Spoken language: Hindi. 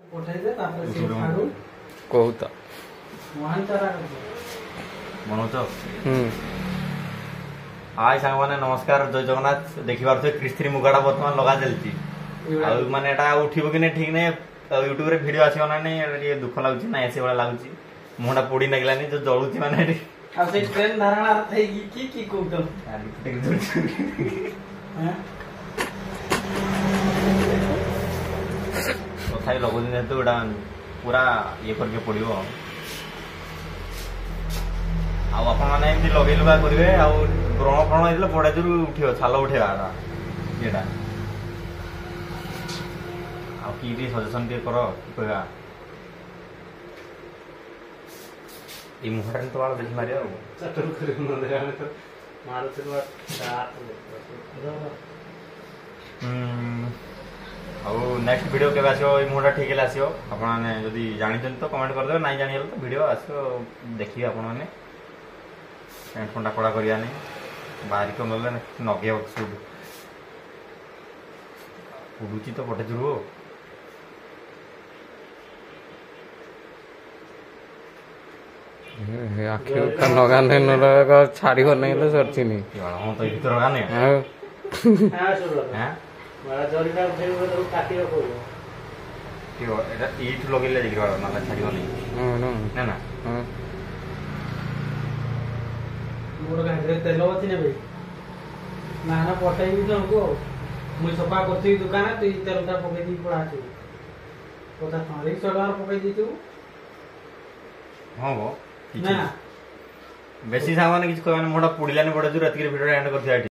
ପଠେଇଦେ ତାପରେ ସେ ଛାଡୁ କହୁତ ମହାନ ତାରା ମନୋଜ हाय सांग माने नमस्कार जय जगन्नाथ देखि पारथो क्रिस्त्री मुगाटा वर्तमान लगा चलती आ माने एटा उठिबो कि नै ठीक नै यूट्यूब रे वीडियो आसीबो ना नै ये दुख लागुची ना ऐसे वाला लागुची मुंडा पोडी नगलानी जो जळुची माने आ से ट्रेन धारणा थई की कोउतो हां तथाई लगो दिन तो एटा पूरा ये करके पड़िबो आपण मैंने एमती लगे लुगा करेंगे व्रण फ्रण होता बड़ा जोर उठे छाल उठेगा ये सजेसन टे कर कहवा ये मुहटा तो बाल देखी मारे नेक्स्ट वीडियो के आसो मुहटा ठीक है आसो आपने जदि जानी तो कमेंट करदे ना जानी तो वीडियो आसो देखिए आपण मैंने पैंट फंडा कड़ा करिया नहीं बाहर को नले नगे सूट उड़ुची तो पटे जुरु आखि का नगाने नगा छाड़िबो नै ले सरचिनी हां तो भीतर गाने हां सुरो हां बड़ा जरीटा उठेबो तो काटियो पड़ो त्यो एटा ईट लगेले देखिबा ना छाड़िबो नै ना ना हां मोर गाडरे तेल अछि ने भाई ना ना पटाई भी हमको मुई सफा करती दुकान तो ई तेलटा पके दी पड़ा छै कोता थारे सलार पके दी तू हां वो ना बेसी सामान किछ कहने मोडा पुडिलानी बडा जुर अतिके वीडियो एंड करथि